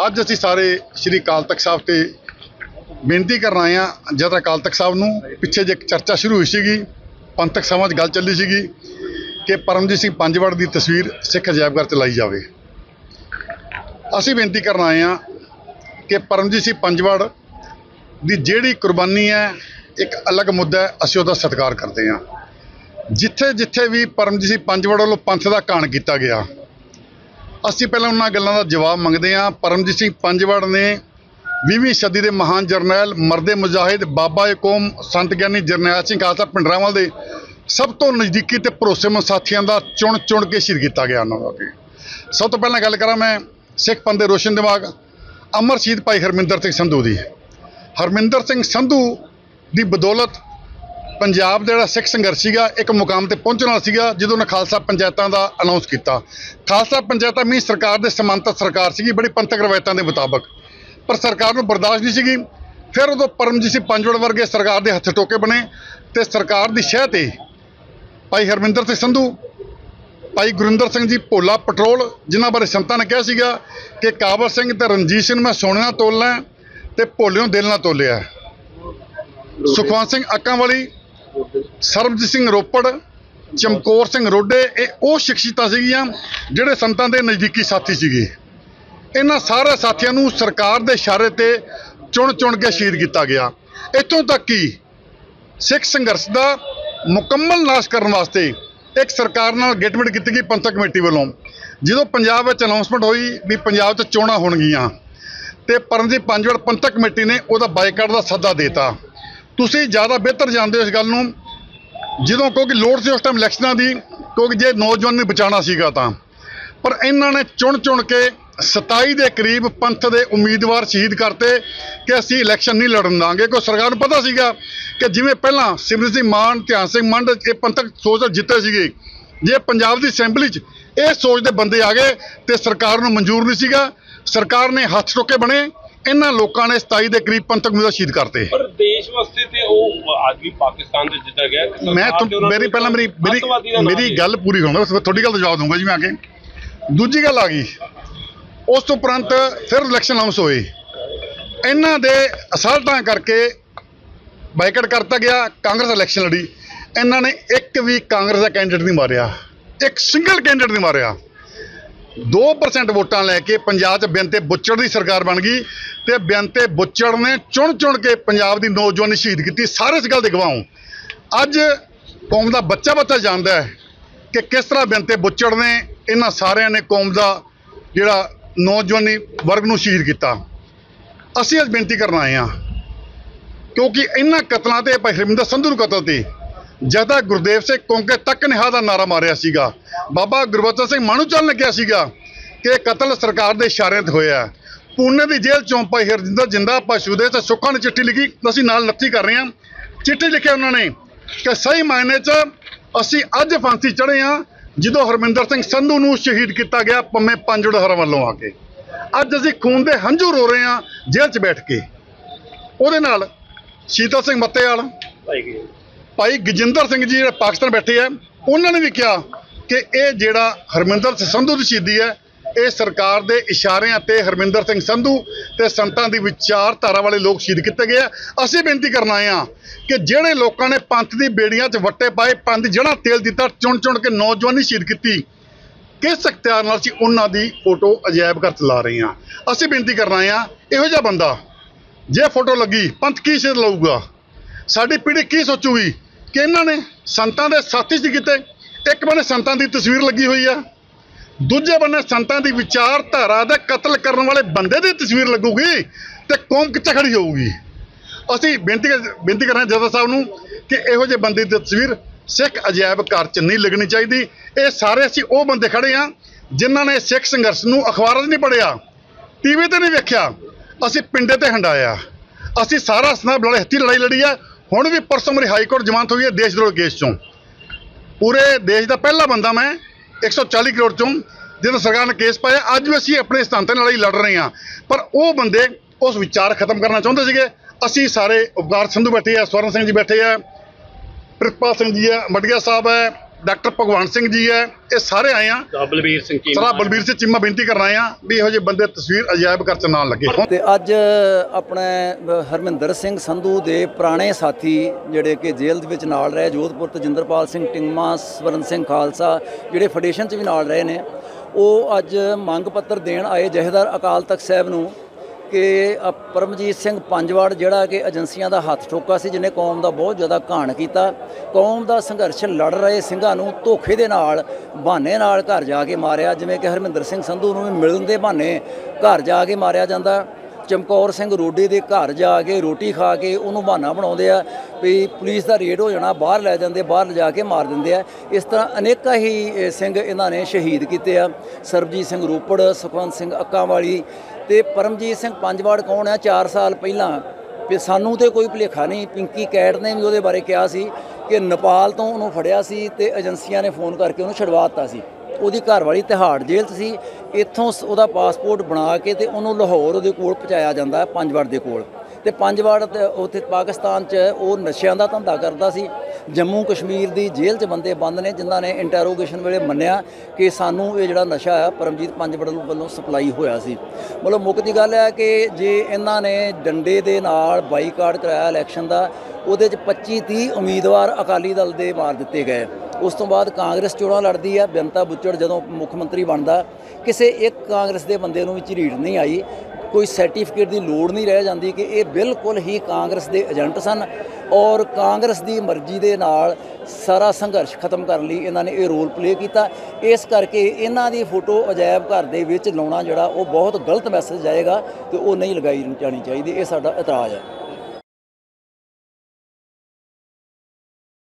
ਅੱਜ ਅਸੀਂ ਸਾਰੇ ਸ਼੍ਰੀ ਅਕਾਲ ਤਖਤ ਸਾਹਿਬ ਤੇ ਬੇਨਤੀ ਕਰਨ ਆਏ ਹਾਂ। ਜਦ ਅਕਾਲ ਤਖਤ ਸਾਹਿਬ ਨੂੰ ਪਿੱਛੇ ਜੇ ਚਰਚਾ ਸ਼ੁਰੂ ਹੋਈ ਸੀਗੀ, ਪੰਥਕ ਸਭਾ 'ਚ ਗੱਲ ਚੱਲੀ ਸੀਗੀ ਕਿ ਪਰਮਜੀਤ ਸਿੰਘ ਪੰਜਵੜ ਦੀ ਤਸਵੀਰ ਸਿੱਖ ਅਜਾਇਬ ਘਰ 'ਚ ਲਾਈ ਜਾਵੇ। ਅਸੀਂ ਬੇਨਤੀ ਕਰਨ ਆਏ ਹਾਂ ਕਿ ਪਰਮਜੀਤ ਸਿੰਘ ਪੰਜਵੜ ਦੀ ਜਿਹੜੀ ਕੁਰਬਾਨੀ ਹੈ ਇੱਕ ਅਲੱਗ ਮੁੱਦਾ ਹੈ, ਅਸੀਂ ਉਹਦਾ ਸਤਿਕਾਰ ਕਰਦੇ ਹਾਂ। ਜਿੱਥੇ ਜਿੱਥੇ ਵੀ ਪਰਮਜੀਤ ਸਿੰਘ ਪੰਜਵੜ ਵੱਲੋਂ ਪੰਥ ਦਾ ਘਾਣ ਕੀਤਾ ਗਿਆ, ਅਸੀਂ ਪਹਿਲਾਂ ਉਹਨਾਂ ਗੱਲਾਂ ਦਾ ਜਵਾਬ ਮੰਗਦੇ ਹਾਂ। ਪਰਮਜੀਤ ਸਿੰਘ ਪੰਜਵੜ ਨੇ 20ਵੀਂ ਸਦੀ ਦੇ ਮਹਾਨ ਜਰਨੈਲ, ਮਰਦੇ ਮੁਜਾਹਿਦ, ਬਾਬਾ ਏ ਕੌਮ, ਸੰਤ ਗਿਆਨੀ ਜਰਨੈਲ ਸਿੰਘ ਖਾਲਸਾ ਭਿੰਡਰਾਂਵਾਲੇ ਦੇ ਸਭ ਤੋਂ ਨਜ਼ਦੀਕੀ ਤੇ ਭਰੋਸੇਮੰਦ ਸਾਥੀਆਂ ਦਾ ਚੁਣ ਕੇ ਸ਼ਹੀਦ ਕੀਤਾ ਗਿਆ ਉਹਨਾਂ ਦਾ। ਸਭ ਤੋਂ ਪਹਿਲਾਂ ਗੱਲ ਕਰਾਂ ਮੈਂ ਸਿੱਖ ਪੰਥ ਦੇ ਰੋਸ਼ਨ ਦਿਮਾਗ ਅਮਰ ਸ਼ਹੀਦ ਭਾਈ ਹਰਮਿੰਦਰ ਸਿੰਘ ਸੰਧੂ ਦੀ। ਹਰਮਿੰਦਰ ਸਿੰਘ ਸੰਧੂ ਦੀ ਬਦੌਲਤ ਪੰਜਾਬ ਦਾ ਜਿਹੜਾ ਸਿੱਖ ਸੰਘਰਸ਼ ਸੀਗਾ ਇੱਕ ਮੁਕਾਮ ਤੇ ਪਹੁੰਚਣਾ ਸੀਗਾ ਜਦੋਂ ਉਹਨੇ ਖਾਲਸਾ ਪੰਚਾਇਤਾਂ ਦਾ ਅਨਾਉਂਸ ਕੀਤਾ। ਖਾਲਸਾ ਪੰਚਾਇਤਾਂ ਮੀਂਹ ਸਰਕਾਰ ਦੇ ਸਮਾਂਤਰ ਸਰਕਾਰ ਸੀਗੀ, ਬੜੀ ਪੰਥਕ ਰਵਾਇਤਾਂ ਦੇ ਮੁਤਾਬਕ, ਪਰ ਸਰਕਾਰ ਨੂੰ ਬਰਦਾਸ਼ਤ ਨਹੀਂ ਸੀਗੀ। ਫਿਰ ਉਦੋਂ ਪਰਮਜੀਤ ਸਿੰਘ ਪੰਜਵੜ ਵਰਗੇ ਸਰਕਾਰ ਦੇ ਹੱਥ ਟੋਕੇ ਬਣੇ ਤੇ ਸਰਕਾਰ ਦੀ ਸ਼ਹਿ ਤੇ ਭਾਈ ਹਰਮਿੰਦਰ ਸਿੰਘ ਸੰਧੂ, ਭਾਈ ਗੁਰਿੰਦਰ ਸਿੰਘ ਜੀ ਭੋਲਾ ਪਟਰੋਲ, ਜਿਨ੍ਹਾਂ ਬਾਰੇ ਸੰਤਾਂ ਨੇ ਕਿਹਾ ਸੀਗਾ ਕਿ ਕਾਬਲ ਸਿੰਘ ਤੇ ਰਣਜੀਤ ਸਿੰਘ ਮੈਂ ਸੋਨੇ ਨਾਲ ਤੋਲਣਾ ਤੇ ਭੋਲਿਓਂ ਦਿਲ ਨਾਲ ਤੋਲਿਆ। ਸੁਖਵੰਤ ਸਿੰਘ ਅੱਕਾਂ ਵਾਲੀ, ਸਰਬਜੀਤ ਸਿੰਘ ਰੋਪੜ, ਚਮਕੌਰ ਸਿੰਘ ਰੋਡੇ, ਇਹ ਉਹ ਸ਼ਖਸੀਅਤਾਂ ਸੀਗੀਆਂ ਜਿਹੜੇ ਸੰਤਾਂ ਦੇ ਨਜ਼ਦੀਕੀ ਸਾਥੀ ਸੀਗੇ। ਇਹਨਾਂ ਸਾਰੇ ਸਾਥੀਆਂ ਨੂੰ ਸਰਕਾਰ ਦੇ ਇਸ਼ਾਰੇ ਤੇ ਚੁਣ ਕੇ ਸ਼ਹੀਦ ਕੀਤਾ ਗਿਆ। ਇੱਥੋਂ ਤੱਕ ਕਿ ਸਿੱਖ ਸੰਘਰਸ਼ ਦਾ ਮੁਕੰਮਲ ਨਾਸ਼ ਕਰਨ ਵਾਸਤੇ ਇੱਕ ਸਰਕਾਰ ਨਾਲ ਗੇਟਮੈਂਟ ਕੀਤੀ ਗਈ ਪੰਥਕ ਕਮੇਟੀ ਵੱਲੋਂ। ਜਦੋਂ ਪੰਜਾਬ ਵਿੱਚ ਅਨਾਉਂਸਮੈਂਟ ਹੋਈ ਵੀ ਪੰਜਾਬ 'ਚ ਚੋਣਾਂ ਹੋਣਗੀਆਂ ਤੇ ਪਰਮਜੀਤ ਪੰਜਵੜ ਪੰਥਕ ਕਮੇਟੀ ਨੇ ਉਹਦਾ ਬਾਈਕਾਟ ਦਾ ਸੱਦਾ ਦੇਤਾ। ਤੁਸੀਂ ਜ਼ਿਆਦਾ ਬਿਹਤਰ ਜਾਣਦੇ ਹੋ ਇਸ ਗੱਲ ਨੂੰ, ਜਦੋਂ ਕਿਉਂਕਿ ਲੋੜ ਸੀ ਉਸ ਟਾਈਮ ਇਲੈਕਸ਼ਨਾਂ ਦੀ, ਕਿਉਂਕਿ ਜੇ ਨੌਜਵਾਨ ਨੂੰ ਬਚਾਉਣਾ ਸੀਗਾ ਤਾਂ। ਪਰ ਇਹਨਾਂ ਨੇ ਚੁਣ ਕੇ 27 ਦੇ ਕਰੀਬ ਪੰਥ ਦੇ ਉਮੀਦਵਾਰ ਸ਼ਹੀਦ ਕਰਤੇ ਕਿ ਅਸੀਂ ਇਲੈਕਸ਼ਨ ਨਹੀਂ ਲੜਨ ਦਾਂਗੇ। ਕਿਉਂਕਿ ਸਰਕਾਰ ਨੂੰ ਪਤਾ ਸੀਗਾ ਕਿ ਜਿਵੇਂ ਪਹਿਲਾਂ ਸਿਮਰਜੀਤ ਸਿੰਘ ਮਾਨ, ਧਿਆਨ ਸਿੰਘ ਮੰਡ ਇਹ ਪੰਥਕ ਸੋਚ ਨਾਲ ਜਿੱਤੇ ਸੀਗੇ, ਜੇ ਪੰਜਾਬ ਦੀ ਅਸੈਂਬਲੀ 'ਚ ਇਹ ਸੋਚ ਦੇ ਬੰਦੇ ਆ ਗਏ ਤੇ ਸਰਕਾਰ ਨੂੰ ਮਨਜ਼ੂਰ ਨਹੀਂ ਸੀਗਾ। ਸਰਕਾਰ ਨੇ ਹੱਥ ਟੋਕੇ ਬਣੇ, ਇਹਨਾਂ ਲੋਕਾਂ ਨੇ 27 ਦੇ ਕਰੀਬ ਪੰਥਕ ਉਮੀਦਵਾਰ ਸ਼ਹੀਦ ਕਰਤੇ। ਪਰ ਦੇਸ਼ ਵਾਸਤੇ ਤੇ ਉਹ ਅੱਜ ਵੀ ਪਾਕਿਸਤਾਨ ਦੇ ਜਿੱਤਾ ਗਿਆ। ਮੇਰੀ ਗੱਲ ਪੂਰੀ ਹੋਣਾ, ਤੁਹਾਡੀ ਗੱਲ ਦਾ ਜਵਾਬ ਦੂੰਗਾ ਜੀ ਮੈਂ ਆ ਕੇ। ਦੂਜੀ ਗੱਲ ਆ ਗਈ, ਉਸ ਤੋਂ ਉਪਰੰਤ ਫਿਰ ਇਲੈਕਸ਼ਨ ਅਨਾਉਂਸ ਹੋਏ, ਇਹਨਾਂ ਦੇ ਅਸਲਟਾਂ ਕਰਕੇ ਬਾਈਕਾਟ ਕਰਤਾ ਗਿਆ। ਕਾਂਗਰਸ ਇਲੈਕਸ਼ਨ ਲੜੀ, ਇਹਨਾਂ ਨੇ ਇੱਕ ਵੀ ਕਾਂਗਰਸ ਦਾ ਕੈਂਡੀਡੇਟ ਨਹੀਂ ਮਾਰਿਆ, ਇੱਕ ਸਿੰਗਲ ਕੈਂਡੀਡੇਟ ਨਹੀਂ ਮਾਰਿਆ। 2% ਵੋਟਾਂ ਲੈ ਕੇ ਪੰਜਾਬ 'ਚ ਬੇਨਤੇ ਬੁੱਚੜ ਦੀ ਸਰਕਾਰ ਬਣ ਗਈ ਤੇ ਬੇਨਤੇ ਬੁੱਚੜ ਨੇ ਚੁਣ ਕੇ ਪੰਜਾਬ ਦੀ ਨੌਜਵਾਨੀ ਸ਼ਹੀਦ ਕੀਤੀ। ਸਾਰੇ ਇਸ ਗੱਲ ਦੇ ਗਵਾਹ। ਅੱਜ ਕੌਮ ਦਾ ਬੱਚਾ ਜਾਣਦਾ ਹੈ ਕਿ ਕਿਸ ਤਰ੍ਹਾਂ ਬੇਨਤੇ ਬੁੱਚੜ ਨੇ ਇਹਨਾਂ ਸਾਰਿਆਂ ਨੇ ਕੌਮ ਦਾ ਜਿਹੜਾ ਨੌਜਵਾਨੀ ਵਰਗ ਨੂੰ ਸ਼ਹੀਦ ਕੀਤਾ। ਅਸੀਂ ਅੱਜ ਬੇਨਤੀ ਕਰਨ ਆਏ ਹਾਂ ਕਿਉਂਕਿ ਇਹਨਾਂ ਕਤਲਾਂ ਤੇ ਭਾਈ ਹਰਮਿੰਦਰ ਸੰਧੂ ਨੂੰ ਕਤਲ ਤੇ ਜਦਾ ਗੁਰਦੇਵ ਸਿੰਘ ਕੌਂਕੇ ਤੱਕ ਨਿਹਾਹ ਦਾ ਨਾਰਾ ਮਾਰਿਆ ਸੀਗਾ। ਬਾਬਾ ਗੁਰਬਚਨ ਸਿੰਘ ਮਾਣੂਚਲ ਨੇ ਕਿਹਾ ਸੀਗਾ ਕਿ ਇਹ ਕਤਲ ਸਰਕਾਰ ਦੇ ਇਸ਼ਾਰਿਆਂ ਤੇ ਹੋਇਆ। ਪੂਨੇ ਦੀ ਜੇਲ੍ਹ ਚੋਂ ਭਾਈ ਹਰਜਿੰਦਰ ਜਿੰਦਾ ਪਸ਼ੂ ਤੇ ਸੁੱਖਾਂ ਨੇ ਚਿੱਠੀ ਲਿਖੀ, ਅਸੀਂ ਨਾਲ ਨੱਥੀ ਕਰ ਰਹੇ ਹਾਂ। ਚਿੱਠੀ ਲਿਖਿਆ ਉਹਨਾਂ ਨੇ ਕਿ ਸਹੀ ਮਾਇਨੇ 'ਚ ਅਸੀਂ ਅੱਜ ਫਾਂਸੀ ਚੜ੍ਹੇ ਹਾਂ ਜਦੋਂ ਹਰਮਿੰਦਰ ਸਿੰਘ ਸੰਧੂ ਨੂੰ ਸ਼ਹੀਦ ਕੀਤਾ ਗਿਆ ਪੰਮੇ ਪੰਜਵੜ ਹਰਾਂ ਵੱਲੋਂ ਆ ਕੇ। ਅੱਜ ਅਸੀਂ ਖੂਨ ਦੇ ਹੰਝੂ ਰੋ ਰਹੇ ਹਾਂ ਜੇਲ੍ਹ 'ਚ ਬੈਠ ਕੇ। ਉਹਦੇ ਨਾਲ ਸ਼ੀਤਲ ਸਿੰਘ ਮੱਤੇਵਾਲ, ਭਾਈ ਗਜਿੰਦਰ ਸਿੰਘ ਜੀ ਜਿਹੜੇ ਪਾਕਿਸਤਾਨ ਬੈਠੇ ਆ, ਉਹਨਾਂ ਨੇ ਵੀ ਕਿਹਾ ਕਿ ਇਹ ਜਿਹੜਾ ਹਰਮਿੰਦਰ ਸਿੰਘ ਸੰਧੂ ਦੀ ਸ਼ਹੀਦੀ ਹੈ ਇਹ ਸਰਕਾਰ ਦੇ ਇਸ਼ਾਰਿਆਂ ਤੇ ਹਰਮਿੰਦਰ ਸਿੰਘ ਸੰਧੂ ਤੇ ਸੰਤਾਂ ਦੀ ਵਿਚਾਰਧਾਰਾ ਵਾਲੇ ਲੋਕ ਸ਼ਹੀਦ ਕੀਤੇ ਗਏ ਆ। ਅਸੀਂ ਬੇਨਤੀ ਕਰਨ ਆਏ ਹਾਂ ਕਿ ਜਿਹੜੇ ਲੋਕਾਂ ਨੇ ਪੰਥ ਦੀ ਬੇੜੀਆਂ 'ਚ ਵੱਟੇ ਪਾਏ, ਪੰਥ ਦੀ ਜੜ੍ਹਾਂ ਤੇਲ ਦਿੱਤਾ, ਚੁਣ ਕੇ ਨੌਜਵਾਨੀ ਸ਼ਹੀਦ ਕੀਤੀ, ਕਿਸ ਅਖਤਿਆਰ ਨਾਲ ਸੀ ਉਹਨਾਂ ਦੀ ਫੋਟੋ ਅਜਾਇਬ ਘਰ 'ਚ ਲਾ ਰਹੇ ਹਾਂ। ਅਸੀਂ ਬੇਨਤੀ ਕਰਨ ਆਏ ਹਾਂ, ਇਹੋ ਜਿਹਾ ਬੰਦਾ ਜੇ ਫੋਟੋ ਲੱਗੀ ਪੰਥ ਕੀ ਸਿਰ ਲਊਗਾ, ਸਾਡੀ ਪੀੜ੍ਹੀ ਕੀ ਸੋਚੂਗੀ ਕਿ ਇਹਨਾਂ ਨੇ ਸੰਤਾਂ ਦੇ ਸਾਥੀ ਸੀ ਕਿਤੇ। ਇੱਕ ਬੰਨੇ ਸੰਤਾਂ ਦੀ ਤਸਵੀਰ ਲੱਗੀ ਹੋਈ ਆ, ਦੂਜੇ ਬੰਨੇ ਸੰਤਾਂ ਦੀ ਵਿਚਾਰਧਾਰਾ ਦਾ ਕਤਲ ਕਰਨ ਵਾਲੇ ਬੰਦੇ ਦੀ ਤਸਵੀਰ ਲੱਗੂਗੀ ਤੇ ਕੌਮ ਕਿੱਥੇ ਖੜੀ ਹੋਊਗੀ। ਅਸੀਂ ਬੇਨਤੀ ਕਰ ਰਹੇ ਹਾਂ ਜੱਜ ਸਾਹਿਬ ਨੂੰ ਕਿ ਇਹੋ ਜਿਹੇ ਬੰਦੇ ਦੀ ਤਸਵੀਰ ਸਿੱਖ ਅਜਾਇਬ ਘਰ 'ਚ ਨਹੀਂ ਲੱਗਣੀ ਚਾਹੀਦੀ। ਇਹ ਸਾਰੇ ਅਸੀਂ ਉਹ ਬੰਦੇ ਖੜੇ ਹਾਂ ਜਿਨ੍ਹਾਂ ਨੇ ਸਿੱਖ ਸੰਘਰਸ਼ ਨੂੰ ਅਖਬਾਰਾਂ 'ਚ ਨਹੀਂ ਪੜ੍ਹਿਆ, ਟੀਵੀ ਤੇ ਨਹੀਂ ਵੇਖਿਆ, ਅਸੀਂ ਪਿੰਡੇ ਤੇ ਹੰਡਾਇਆ। ਅਸੀਂ ਸਾਰਾ ਸਨਾ ਬੜੇ ਹੱਥੀਂ ਲੜਾਈ ਲੜੀ ਹੈ। ਹੁਣ ਵੀ ਪਰਸੋਂ ਮੇਰੀ ਹਾਈ ਕੋਰਟ ਜ਼ਮਾਨਤ ਹੋਈ ਹੈ ਦੇਸ਼ ਦਰੋਹ ਕੇਸ 'ਚੋਂ। ਪੂਰੇ ਦੇਸ਼ ਦਾ ਪਹਿਲਾ ਬੰਦਾ ਮੈਂ 140 ਕਰੋੜ 'ਚੋਂ ਜਦੋਂ ਸਰਕਾਰ ਨੇ ਕੇਸ ਪਾਇਆ। ਅੱਜ ਵੀ ਅਸੀਂ ਆਪਣੇ ਸਥਾਨ 'ਤੇ ਲੜਾਈ ਲੜ ਰਹੇ ਹਾਂ, ਪਰ ਉਹ ਬੰਦੇ ਉਸ ਵਿਚਾਰ ਖਤਮ ਕਰਨਾ ਚਾਹੁੰਦੇ ਸੀਗੇ। ਅਸੀਂ ਸਾਰੇ ਉਪਕਾਰ ਸੰਧੂ ਬੈਠੇ ਆ, ਸਵਰਨ ਸਿੰਘ ਜੀ ਬੈਠੇ ਆ, ਪ੍ਰਿਤਪਾਲ ਸਿੰਘ ਜੀ ਹੈ, ਮਟੀਆ ਸਾਹਿਬ ਹੈ, ਡਾਕਟਰ ਭਗਵੰਤ ਸਿੰਘ ਜੀ ਹੈ, ਇਹ ਸਾਰੇ ਆਏ ਆ। ਬਲਬੀਰ ਸਿੰਘ ਸਰਾ ਬਲਬੀਰ ਸਿੰਘ ਚੀਮਾ ਬੇਨਤੀ ਕਰ ਰਹੇ ਆ ਵੀ ਇਹੋ ਜਿਹੇ ਬੰਦੇ ਤਸਵੀਰ ਅਜਾਇਬ ਘਰ ਚ ਨਾ ਲੱਗੇ। ਤੇ ਅੱਜ ਆਪਣੇ ਹਰਮਿੰਦਰ ਸਿੰਘ ਸੰਧੂ ਦੇ ਪੁਰਾਣੇ ਸਾਥੀ ਜਿਹੜੇ ਕਿ ਜੇਲ੍ਹ ਦੇ ਵਿੱਚ ਨਾਲ ਰਹੇ, ਜੋਧਪੁਰ ਤਜਿੰਦਰਪਾਲ ਸਿੰਘ ਟਿੰਗਮਾ, ਸਵਰਨ ਸਿੰਘ ਖਾਲਸਾ ਜਿਹੜੇ ਫੈਡਰੇਸ਼ਨ 'ਚ ਵੀ ਨਾਲ ਰਹੇ ਨੇ, ਉਹ ਅੱਜ ਮੰਗ ਪੱਤਰ ਦੇਣ ਆਏ ਜਥੇਦਾਰ ਅਕਾਲ ਤਖਤ ਸਾਹਿਬ ਨੂੰ ਕਿ ਪਰਮਜੀਤ ਸਿੰਘ ਪੰਜਵਾੜ ਜਿਹੜਾ ਕਿ ਏਜੰਸੀਆਂ ਦਾ ਹੱਥ ਠੋਕਾ ਸੀ, ਜਿਹਨੇ ਕੌਮ ਦਾ ਬਹੁਤ ਜ਼ਿਆਦਾ ਘਾਣ ਕੀਤਾ, ਕੌਮ ਦਾ ਸੰਘਰਸ਼ ਲੜ ਰਹੇ ਸਿੰਘਾਂ ਨੂੰ ਧੋਖੇ ਦੇ ਨਾਲ ਬਹਾਨੇ ਨਾਲ ਘਰ ਜਾ ਕੇ ਮਾਰਿਆ। ਜਿਵੇਂ ਕਿ ਹਰਮਿੰਦਰ ਸਿੰਘ ਸੰਧੂ ਨੂੰ ਵੀ ਮਿਲਣ ਦੇ ਬਹਾਨੇ ਘਰ ਜਾ ਕੇ ਮਾਰਿਆ ਜਾਂਦਾ, ਚਮਕੌਰ ਸਿੰਘ ਰੋਡੇ ਦੇ ਘਰ ਜਾ ਕੇ ਰੋਟੀ ਖਾ ਕੇ ਉਹਨੂੰ ਬਹਾਨਾ ਬਣਾਉਂਦੇ ਆ ਵੀ ਪੁਲਿਸ ਦਾ ਰੇਡ ਹੋ ਜਾਣਾ, ਬਾਹਰ ਲੈ ਜਾਂਦੇ, ਬਾਹਰ ਲਿਜਾ ਕੇ ਮਾਰ ਦਿੰਦੇ ਆ। ਇਸ ਤਰ੍ਹਾਂ ਅਨੇਕਾਂ ਹੀ ਸਿੰਘ ਇਹਨਾਂ ਨੇ ਸ਼ਹੀਦ ਕੀਤੇ ਆ। ਸਰਬਜੀਤ ਸਿੰਘ ਰੋਪੜ, ਸੁਖਵੰਤ ਸਿੰਘ ਅੱਕਾਂ ਵਾਲੀ ਤੇ ਪਰਮਜੀਤ ਸਿੰਘ ਪੰਜਵਾੜ ਕੌਣ ਆ? 4 ਸਾਲ ਪਹਿਲਾਂ ਵੀ ਸਾਨੂੰ ਤੇ ਕੋਈ ਭੁਲੇਖਾ ਨਹੀਂ, ਪਿੰਕੀ ਕੈਟ ਨੇ ਵੀ ਉਹਦੇ ਬਾਰੇ ਕਿਹਾ ਸੀ ਕਿ ਨੇਪਾਲ ਤੋਂ ਉਹਨੂੰ ਫੜਿਆ ਸੀ ਤੇ ਏਜੰਸੀਆਂ ਨੇ ਫੋਨ ਕਰਕੇ ਉਹਨੂੰ ਛੁਡਵਾ ਦਿੱਤਾ ਸੀ। ਉਹਦੀ ਘਰਵਾਲੀ ਤਿਹਾੜ ਜੇਲ੍ਹ 'ਚ ਸੀ, ਇੱਥੋਂ ਉਹਦਾ ਪਾਸਪੋਰਟ ਬਣਾ ਕੇ ਤੇ ਉਹਨੂੰ ਲਾਹੌਰ ਉਹਦੇ ਕੋਲ ਪਹੁੰਚਾਇਆ ਜਾਂਦਾ ਪੰਜਵਾੜ ਦੇ ਕੋਲ। ਤੇ ਪੰਜਵਾੜ ਉੱਥੇ ਪਾਕਿਸਤਾਨ 'ਚ ਉਹ ਨਸ਼ਿਆਂ ਦਾ ਧੰਦਾ ਕਰਦਾ ਸੀ। ਜੰਮੂ ਕਸ਼ਮੀਰ ਦੀ ਜੇਲ੍ਹ 'ਚ ਬੰਦੇ ਬੰਦ ਨੇ ਜਿਨ੍ਹਾਂ ਨੇ ਇੰਟਰੋਗੇਸ਼ਨ ਵੇਲੇ ਮੰਨਿਆ ਕਿ ਸਾਨੂੰ ਇਹ ਜਿਹੜਾ ਨਸ਼ਾ ਆ ਪਰਮਜੀਤ ਪੰਜਵਾੜ ਵੱਲੋਂ ਸਪਲਾਈ ਹੋਇਆ ਸੀ। ਮਤਲਬ ਮੁੱਖ ਦੀ ਗੱਲ ਹੈ ਕਿ ਜੇ ਇਹਨਾਂ ਨੇ ਡੰਡੇ ਦੇ ਨਾਲ ਬਾਈਕਾਟ ਕਰਾਇਆ ਇਲੈਕਸ਼ਨ ਦਾ, ਉਹਦੇ 'ਚ 25-30 ਉਮੀਦਵਾਰ ਅਕਾਲੀ ਦਲ ਦੇ ਮਾਰ ਦਿੱਤੇ ਗਏ। ਉਸ ਤੋਂ ਬਾਅਦ ਕਾਂਗਰਸ ਚੋਣਾਂ ਲੜਦੀ ਆ, ਬੇਅੰਤਾ ਬੁੱਚੜ ਜਦੋਂ ਮੁੱਖ ਮੰਤਰੀ ਬਣਦਾ, ਕਿਸੇ ਇੱਕ ਕਾਂਗਰਸ ਦੇ ਬੰਦੇ ਨੂੰ ਵੀ ਝਰੀਟ ਨਹੀਂ ਆਈ, ਕੋਈ ਸਰਟੀਫਿਕੇਟ ਦੀ ਲੋੜ ਨਹੀਂ ਰਹਿ ਜਾਂਦੀ ਕਿ ਇਹ ਬਿਲਕੁਲ ਹੀ ਕਾਂਗਰਸ ਦੇ ਏਜੰਟ ਸਨ ਔਰ ਕਾਂਗਰਸ ਦੀ ਮਰਜ਼ੀ ਦੇ ਨਾਲ ਸਾਰਾ ਸੰਘਰਸ਼ ਖਤਮ ਕਰਨ ਲਈ ਇਹਨਾਂ ਨੇ ਇਹ ਰੋਲ ਪਲੇ ਕੀਤਾ। ਇਸ ਕਰਕੇ ਇਹਨਾਂ ਦੀ ਫੋਟੋ ਅਜਾਇਬ ਘਰ ਦੇ ਵਿੱਚ ਲਾਉਣਾ ਜਿਹੜਾ ਉਹ ਬਹੁਤ ਗਲਤ ਮੈਸੇਜ ਜਾਏਗਾ ਤੇ ਉਹ ਨਹੀਂ ਲਗਾਈ ਜਾਣੀ ਚਾਹੀਦੀ। ਇਹ ਸਾਡਾ ਇਤਰਾਜ਼ ਹੈ।